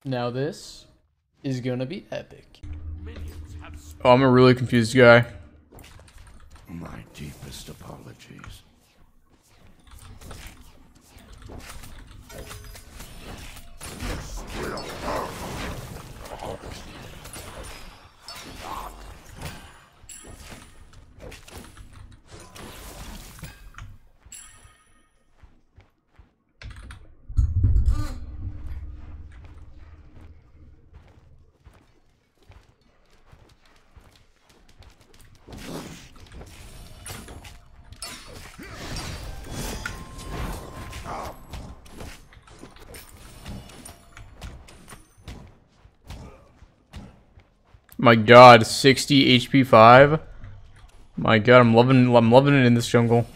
Now this is gonna be epic. Oh, I'm a really confused guy. My deepest apologies. My God, 60 HP 5. My God, I'm loving it in this jungle.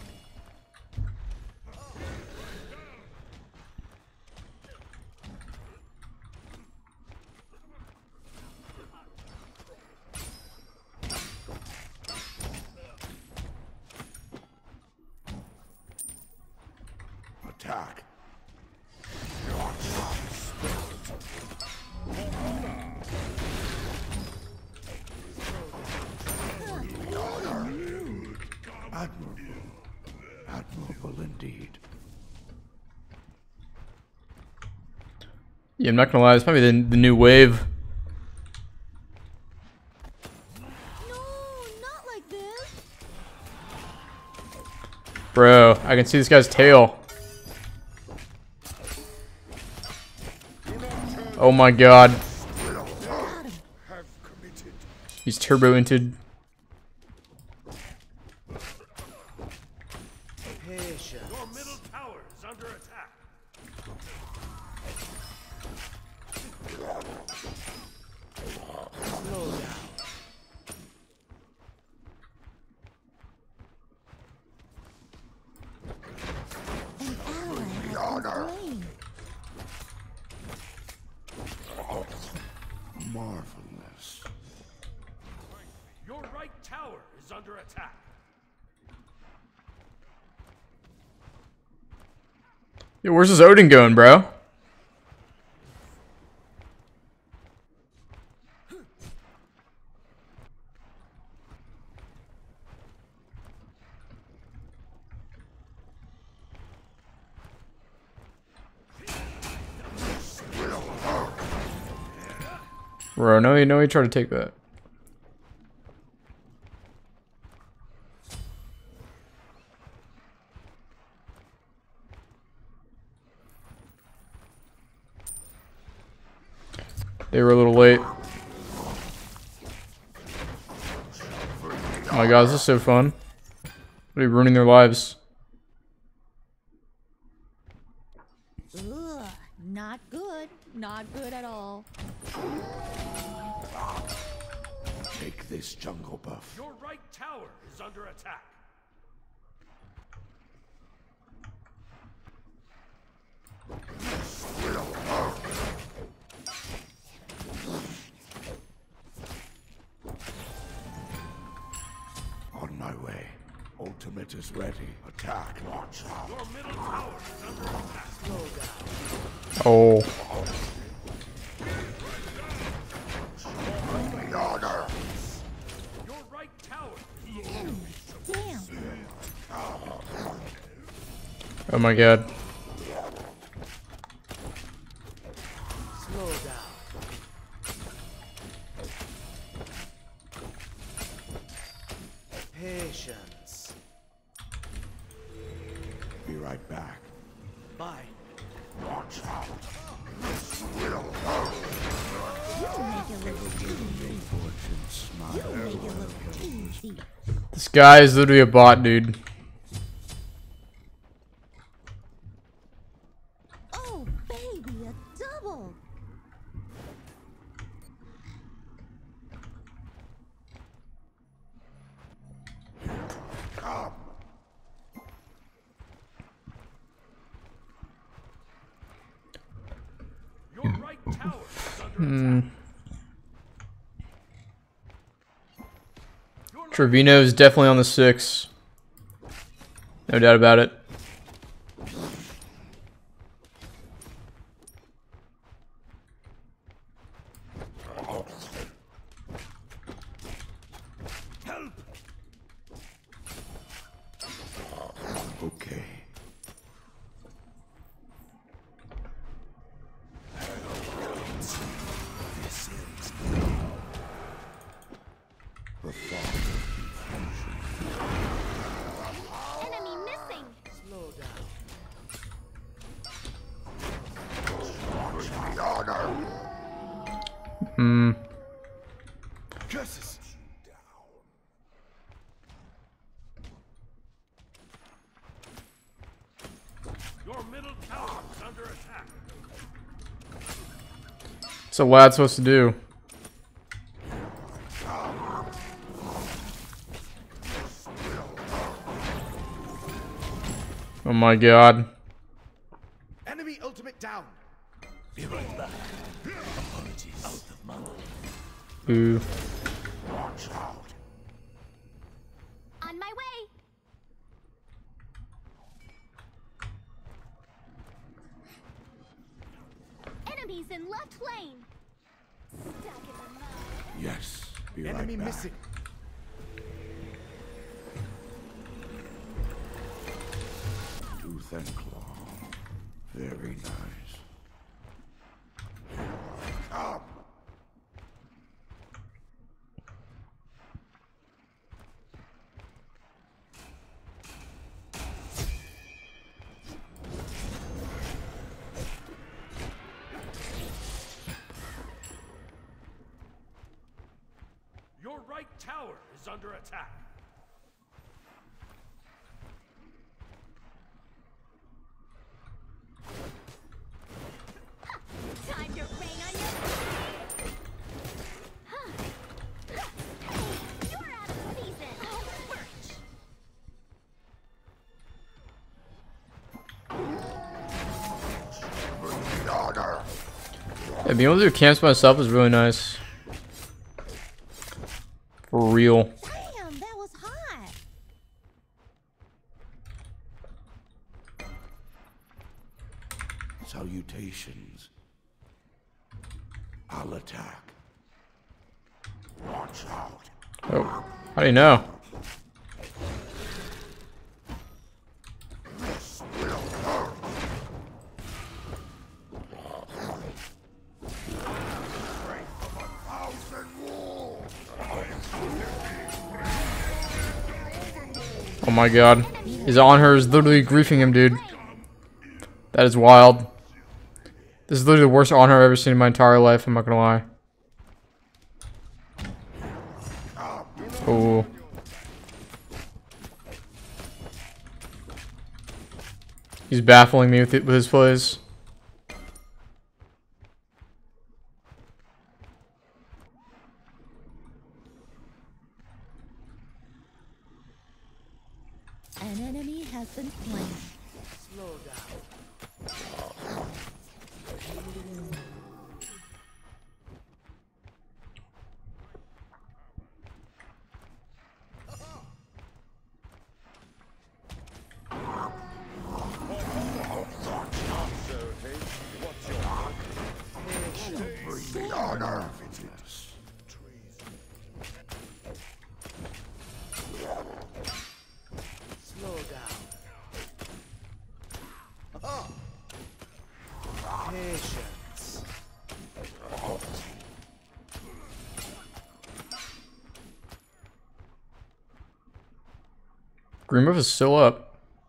Attack. Admirable. Admirable indeed. Yeah, I'm not gonna lie, it's probably the new wave. No, not like this. Bro, I can see this guy's tail. Oh my God. He's turbo-inted. Your middle tower is under attack. Slow down. An ally has been slain. Marvelous. Your right tower is under attack. Yo, where's this Odin going, bro? Bro, no, he tried to take that. They were a little late. Oh my God, this is so fun. What are you ruining their lives? Ugh, not good. Not good at all. Take this, jungle buff. Your right tower is under attack. On my way. Ultimate is ready. Attack. Launch. Your middle tower is under attack. Oh. Your right tower is Damn. Oh my God. Slow down. Patience. Be right back. Bye. Launch out. You make it look easy. Fortune smile. You make it look easy. This guy is literally a bot, dude. Oh, baby, a double. Come. Your right tower is under attack. Trevino is definitely on the 6. No doubt about it. Hmm. Curses. Your middle tower is under attack. What's a lad supposed to do? Oh my god. Enemy ultimate down. Be right back. Apologies. Out of mana. Ooh. Watch out. On my way. Enemies in left lane. Stuck in the mud. Yes. Be Enemy right back. missing. Tooth and claw. Very nice. Come. Your right tower is under attack. Time to rain on your You're out of season. Birch. Order. Yeah, being able to do camps by myself is really nice. For real. Damn, that was hot. Salutations. I'll attack. Watch out. Oh, how do you know? This will hurt. Strength of 1,000 wolves. Oh my god. His on her is literally griefing him, dude. That is wild. This is literally the worst on her I've ever seen in my entire life, I'm not gonna lie. Oh. He's baffling me with his plays. An enemy has been slain. Slow down. Bring the honor. Yes. Slow down. Patience. Green buff is still up.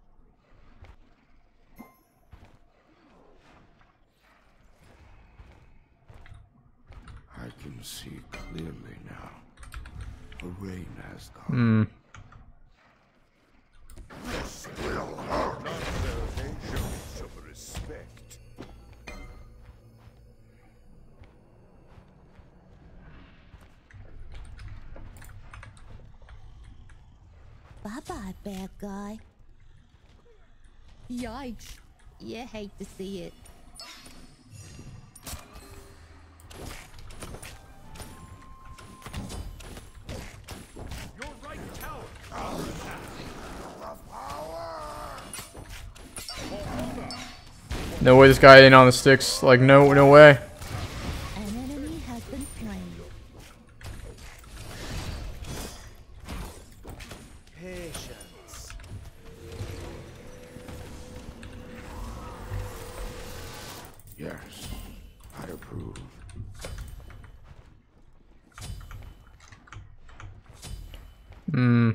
I can see clearly now. The rain has come. Hmm. This will hurt. Show some respect. Bye-bye, bad guy. Yikes. You hate to see it. Your right tower. No way this guy ain't on the sticks. Like, no way. An enemy has been slain. Patience. Yes, I approve. Hmm.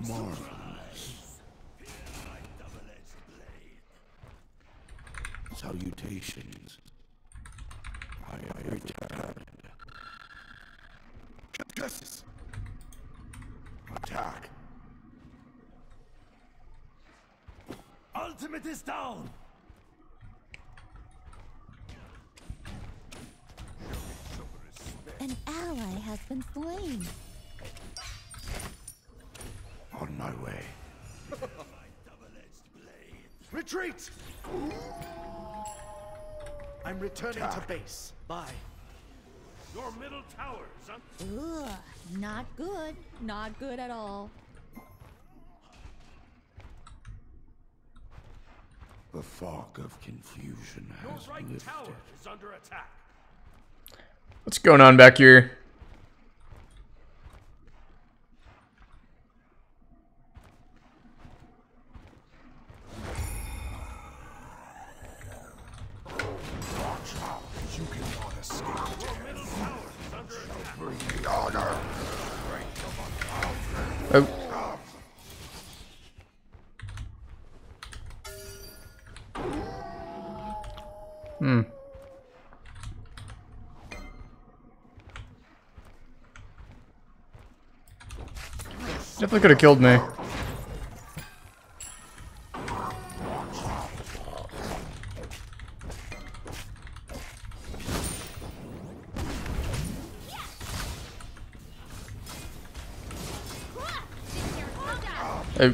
Marvelous. Salutations. I returned. Justice. Attack. Ultimate is down! An ally has been slain. On my way. Retreat! I'm returning to base. Bye. Your middle tower is on... Ugh, not good. Not good at all. The fog of confusion Your has right lifted. tower is under attack. What's going on back here? You cannot escape. Your middle tower is under attack. Bring the honor. Oh. Hmm. Definitely could have killed me. Oh.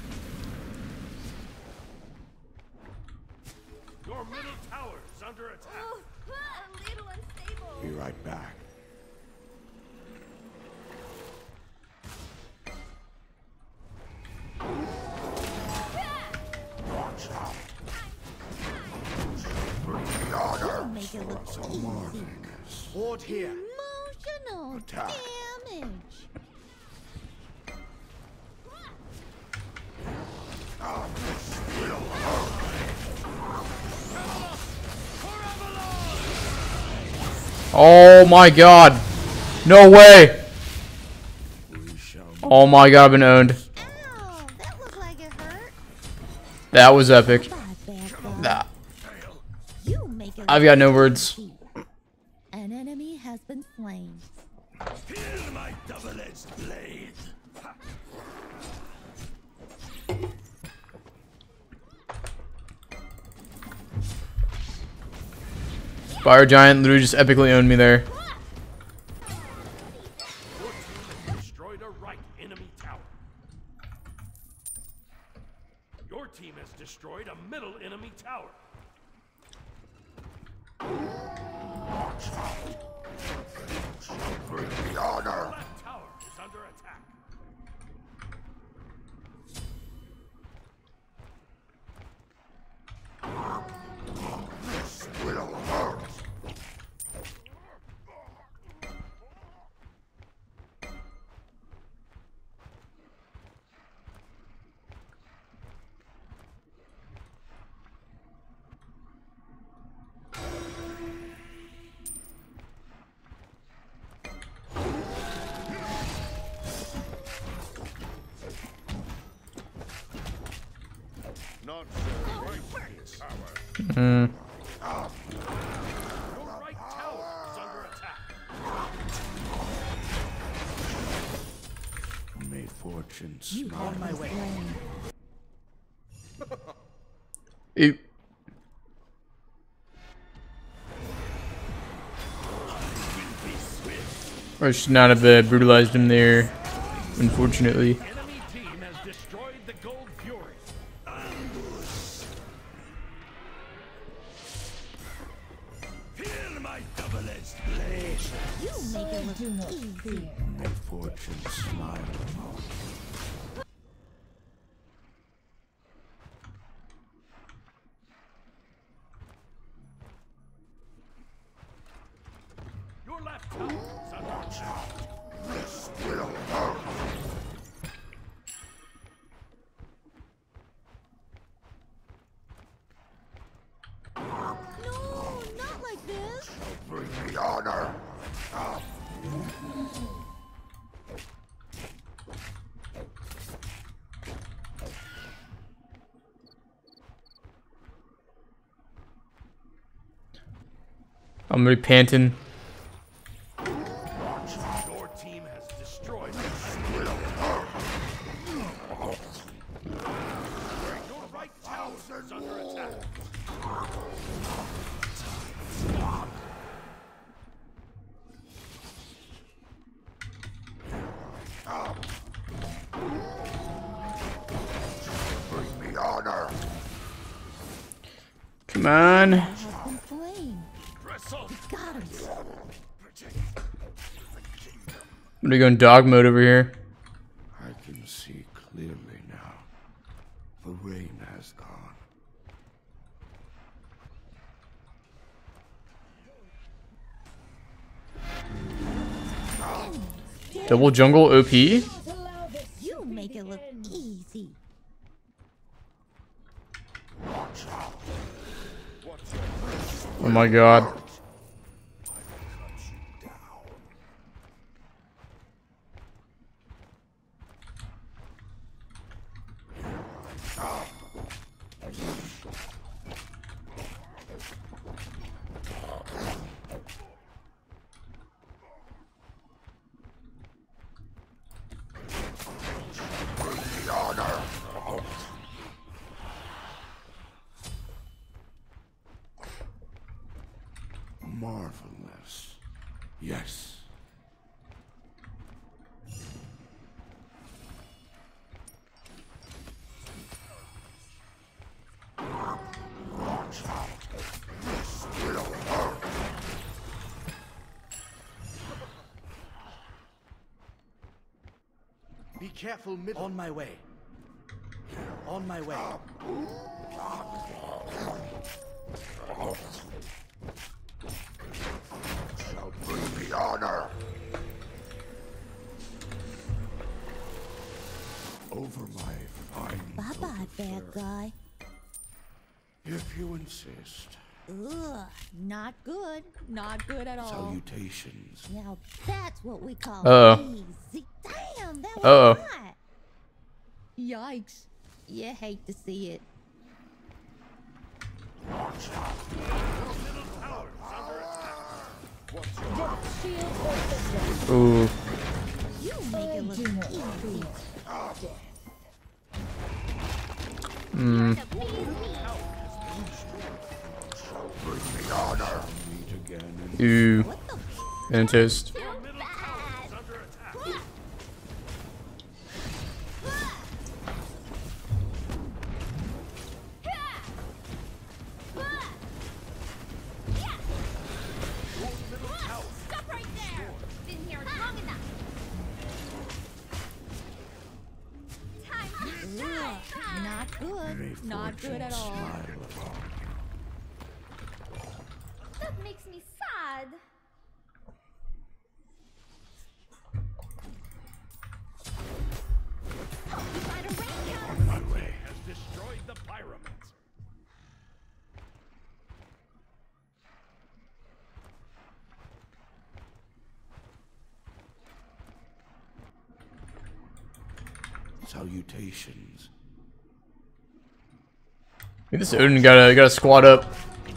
Your middle tower is under attack. Oh, a little unstable. Be right back. Watch out. Bring the honor. Make it look So marvelous. Ward here. emotional Attack. damage. Oh my god. No way. We shall Oh my god, I've been owned. Ow, that looked like it hurt. That was epic. Bye, bad guy. Nah. You make it I've look got no words. easy. An enemy has been slain. Feel my double-edged blade. Fire Giant literally just epically owned me there. Your team has destroyed a right enemy tower. Your team has destroyed a middle enemy tower. bring the honor. Left tower is under attack. Will hurt. Not so right tower. Your right tower is under attack. May fortune You smile. have been slain. Ew. I should not have brutalized him there, unfortunately. Enemy team has destroyed the Gold Fury. Feel my double-edged blade. You make it look easy. May fortune smile. Your left tower is under attack. This will hurt. No, not like this. Bring the honor. I'm gonna be panting. Your team has destroyed the Your right tower is under attack. Bring me honor. Come on. Has been slain. Press on. Got him. I'm gonna go in dog mode over here. I can see clearly now. The rain has gone. Double jungle OP. You make it look easy. Oh my god. Marvelous. Yes. Be careful, mid. On my way. On my way. Shall bring me honor. Over my fine. Bye-bye, bad guy. If you insist. Ugh, not good. Not good at all. Salutations. Now that's what we call Uh-oh. easy. Damn, that was Uh-oh. hot. Yikes. You hate to see it. Ooh. You make it look easy. Mm. Bring me honor. Meet again. Ooh. What the And toast. Your middle tower is under attack. Stop right there! Been here long enough. Time to Ugh, shine. not good. Not good at all. Smile upon That makes me sad. Hope you find a rain on my way. Has destroyed the pyramid. Salutations. Maybe this Odin gotta squat up.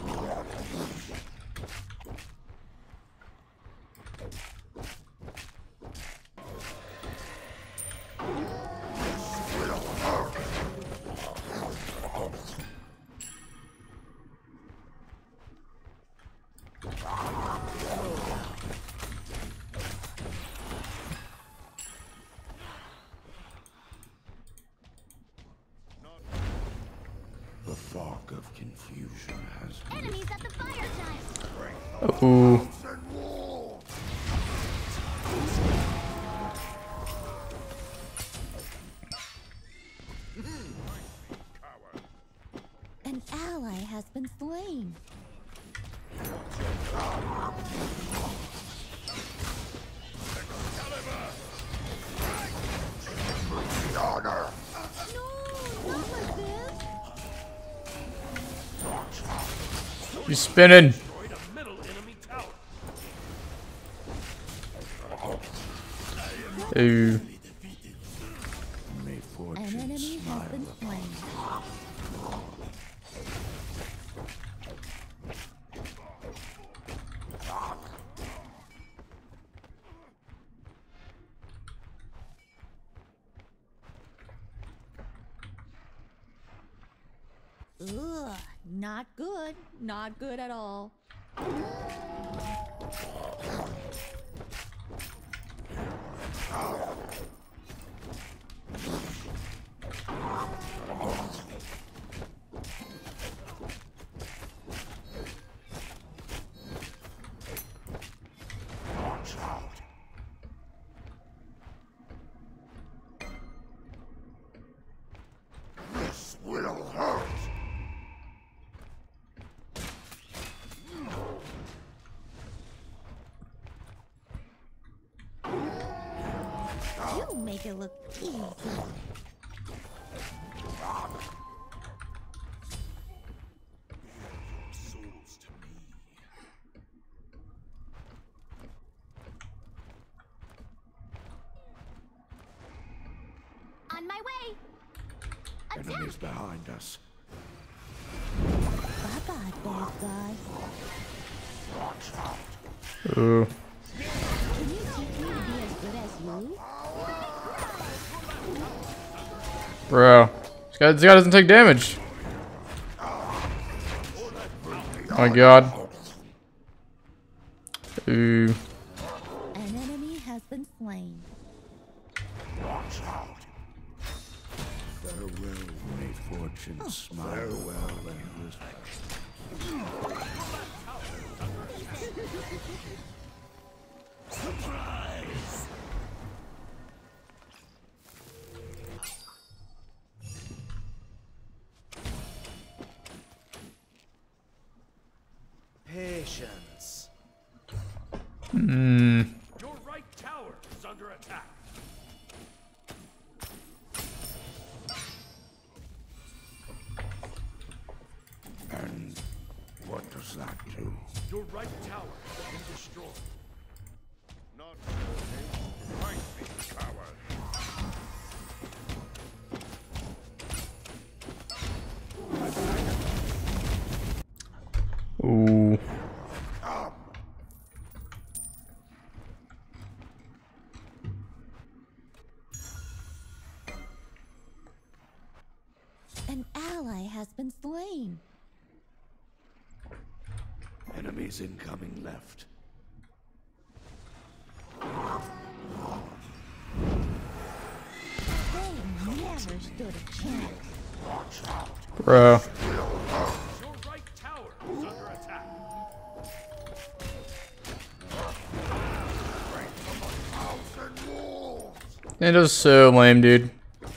The fog of confusion has Enemies at the fire giant. Ooh. An ally has been slain. the honor. No, not like this. He's spinning. Destroyed a middle enemy tower. Ooh. May An fortune enemy has smile been upon slain. Ugh, not good. Not good at all. Watch out. This will hurt. You make it look easy. Souls to me. On my way. Enemies behind us. Bye-bye, bad guy. Watch out. Ooh. Can you teach me to be as good as you? Bro. This guy doesn't take damage. Oh my god. Ooh. An enemy has been slain. Watch out. Farewell, may fortune smile well and whisper. Patience. Hmm. Your right tower is under attack. And what does that do? Your right tower has been destroyed. Not fight me, coward. Ooh. An ally has been slain. Enemies incoming left. They never stood a chance. Watch out. Bro. Your right tower is under attack. Thousand wolves. It is so lame, dude.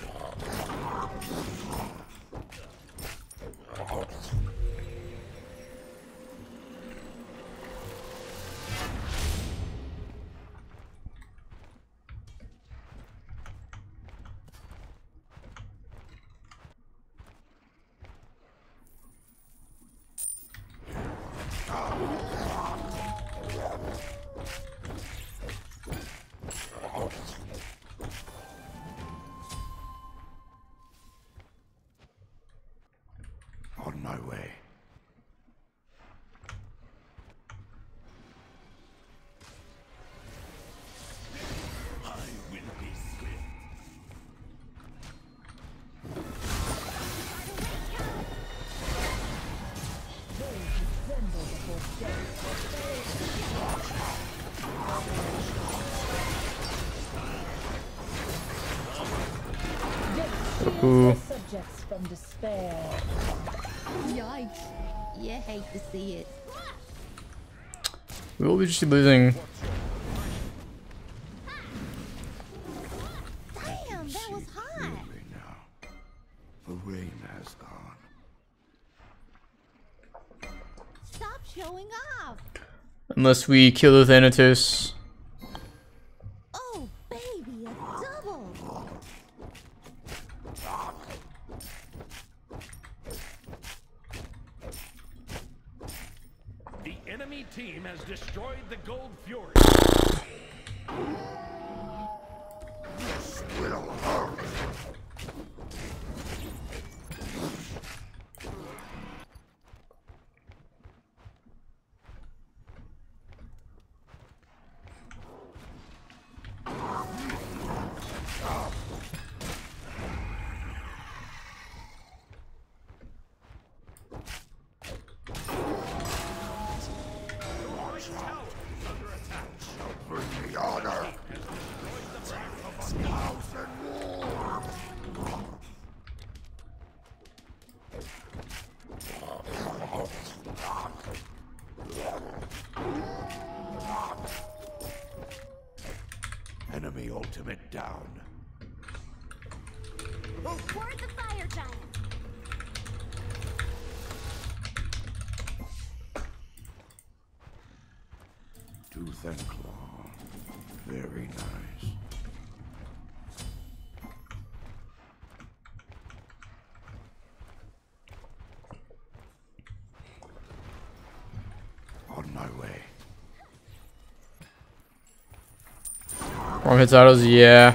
On my way. I will be swift. Ooh. Subjects from despair. Yikes. You hate to see it. We will be just losing. Damn, that was hot. Clearly now. The rain has gone. Stop showing off. Unless we kill the Thanatos. Oh, baby, a double. The enemy team has destroyed the Gold Fury. This will hurt. down. Toward the fire giant. Tooth and claw. Very nice. On my way. Warm hits autos, yeah.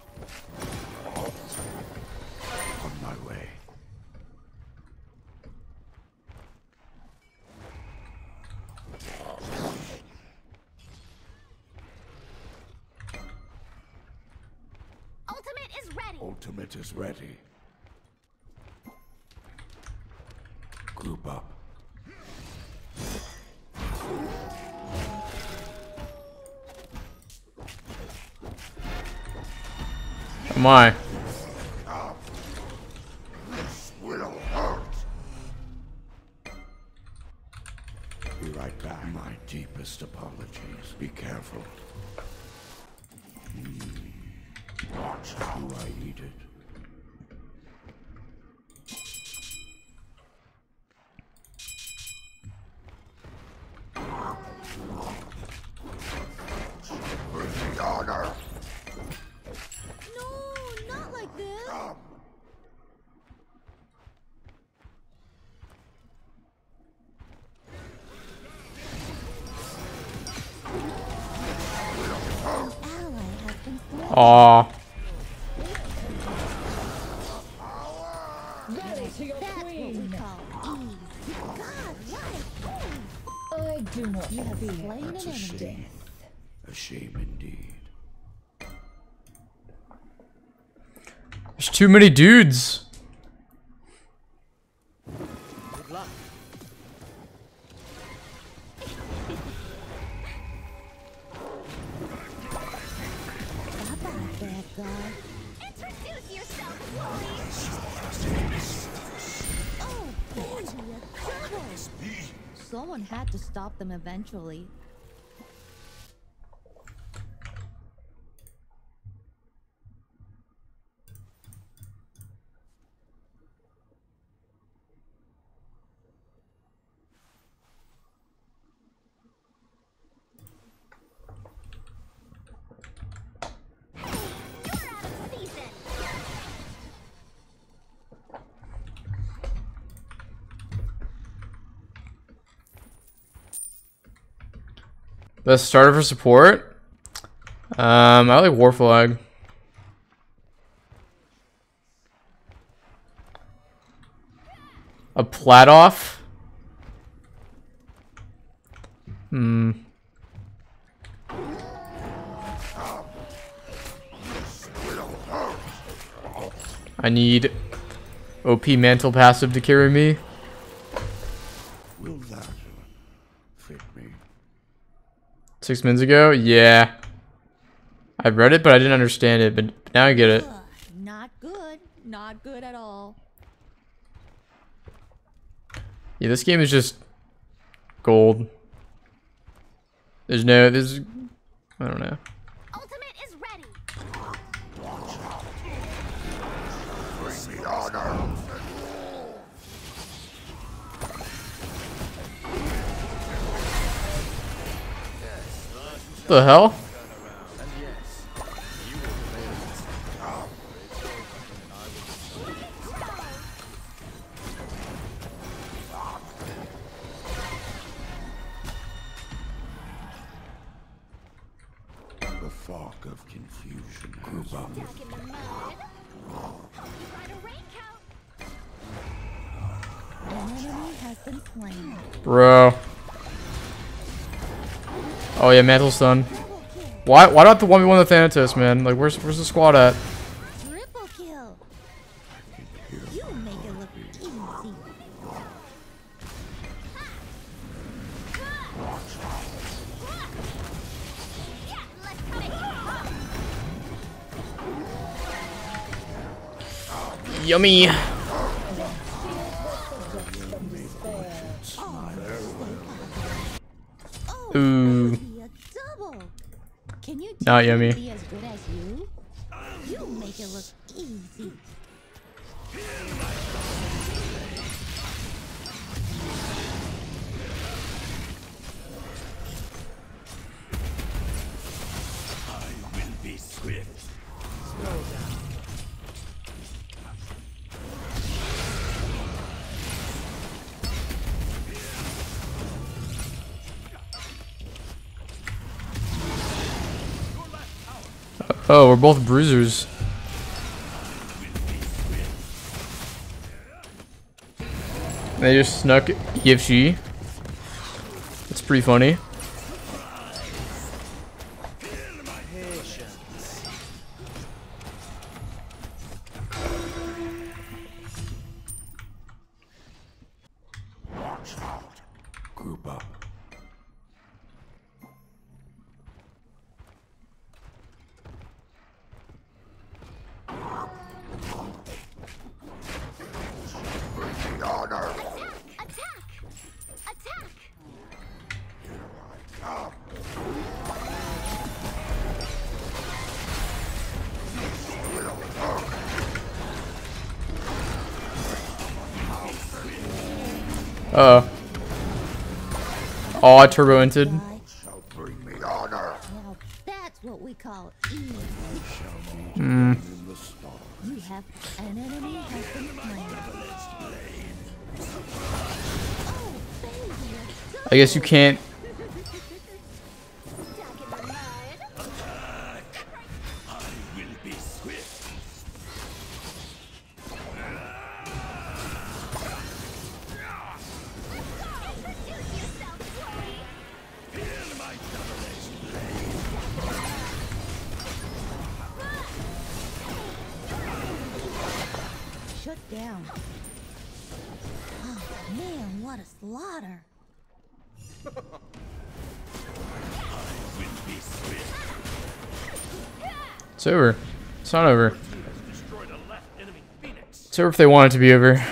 On my way. Ultimate is ready. Ultimate is ready. Group up. Am I? This will hurt. Be right back. My deepest apologies. Be careful. Watch how I eat it. With the honor. No, not like this. Ally has been slain. Aw. Ready to your That's what we queen. call ease. God, what? I do not You have fear. slain an That's a enemy. shame. A shame indeed. There's too many dudes. Good luck. Stop out, bad guy. Introduce yourself, Wooly. Oh, Andrea, trouble. Someone had to stop them eventually. You're out of season. Best starter for support? I like Warflag. A Pladoff? Hmm. I need OP Mantle passive to carry me. Will that fit me? 6 minutes ago? Yeah. I read it, but I didn't understand it, but now I get it. Ugh, not good. Not good at all. Yeah, this game is just gold. There's no, I don't know. Ultimate is ready. Bring me honor. What the hell? The fog of confusion group up. Stuck in the mud. Got a raincoat. An enemy has been slain. Bro. Oh yeah, Mantle's done. Why not the 1v1 the Thanatos, man? Like, where's the squad at? Triple kill. You make it look easy. Yeah, let's cut it. Yummy. Oh, Ooh. be a double. Can you Not teach me yummy. to be as good as you? Oh, we're both bruisers. They just snuck EFG. That's pretty funny. Group up. Attack! Attack! Oh, I turbo entered. Shall bring me honor. Now that's what we call easy. In the stars. You have an enemy has been slain. Oh, baby. I guess you can't. Stuck in the mud. Introduce yourself, Chloe. Shut down. Oh man, what a slaughter. It's over. It's not over. Destroyed a left enemy Phoenix. It's over if they want it to be over.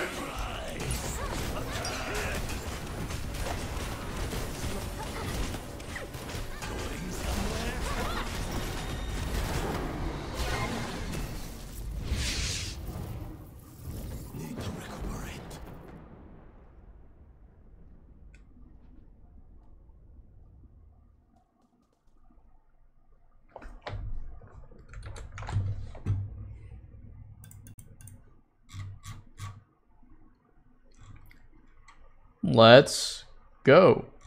Need to recuperate. Let's go.